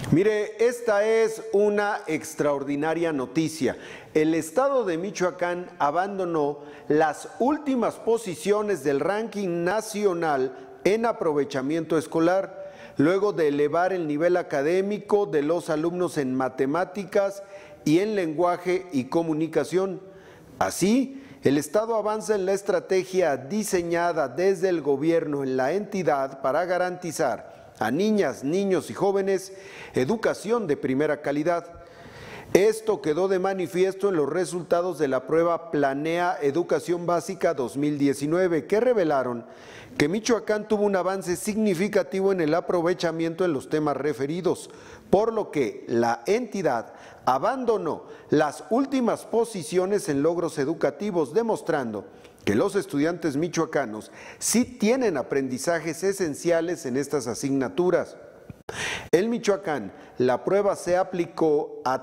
Mire, esta es una extraordinaria noticia. El estado de Michoacán abandonó las últimas posiciones del ranking nacional en aprovechamiento escolar, luego de elevar el nivel académico de los alumnos en matemáticas y en lenguaje y comunicación. Así, el Estado avanza en la estrategia diseñada desde el gobierno en la entidad para garantizar a niñas, niños y jóvenes educación de primera calidad. Esto quedó de manifiesto en los resultados de la prueba Planea Educación Básica 2019, que revelaron que Michoacán tuvo un avance significativo en el aprovechamiento en los temas referidos, por lo que la entidad abandonó las últimas posiciones en logros educativos, demostrando que los estudiantes michoacanos sí tienen aprendizajes esenciales en estas asignaturas. En Michoacán, la prueba se aplicó a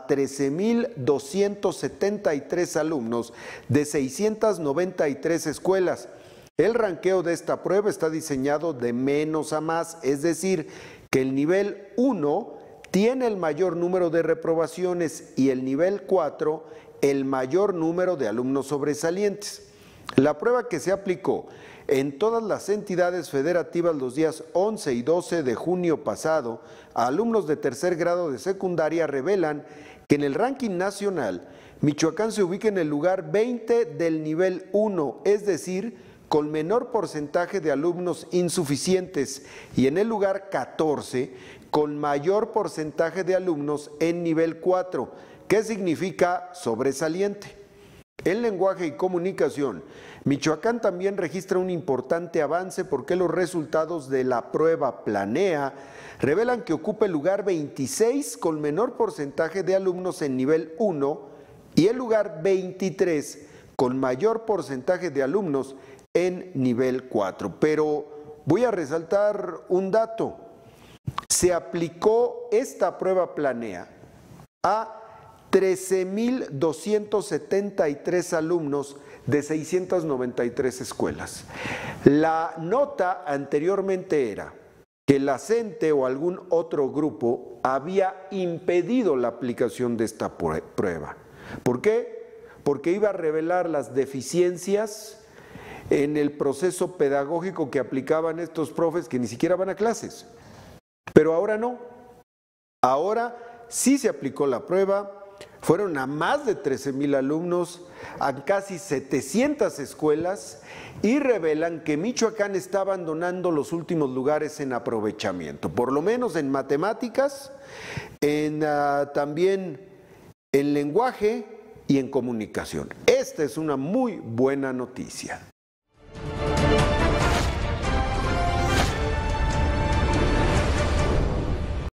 13,273 alumnos de 693 escuelas. El ranqueo de esta prueba está diseñado de menos a más, es decir, que el nivel 1 tiene el mayor número de reprobaciones y el nivel 4 el mayor número de alumnos sobresalientes. La prueba, que se aplicó en todas las entidades federativas los días 11 y 12 de junio pasado a alumnos de tercer grado de secundaria, revelan que en el ranking nacional Michoacán se ubica en el lugar 20 del nivel 1, es decir, con menor porcentaje de alumnos insuficientes, y en el lugar 14 con mayor porcentaje de alumnos en nivel 4, que significa sobresaliente. En lenguaje y comunicación, Michoacán también registra un importante avance porque los resultados de la prueba Planea revelan que ocupa el lugar 26 con menor porcentaje de alumnos en nivel 1 y el lugar 23 con mayor porcentaje de alumnos en nivel 4. Pero voy a resaltar un dato. Se aplicó esta prueba Planea a 13,273 alumnos de 693 escuelas. La nota anteriormente era que la CENTE o algún otro grupo había impedido la aplicación de esta prueba. ¿Por qué? Porque iba a revelar las deficiencias en el proceso pedagógico que aplicaban estos profes que ni siquiera van a clases. Pero ahora no. Ahora sí se aplicó la prueba. Fueron a más de 13,000 alumnos, a casi 700 escuelas, y revelan que Michoacán está abandonando los últimos lugares en aprovechamiento, por lo menos en matemáticas, también en lenguaje y en comunicación. Esta es una muy buena noticia.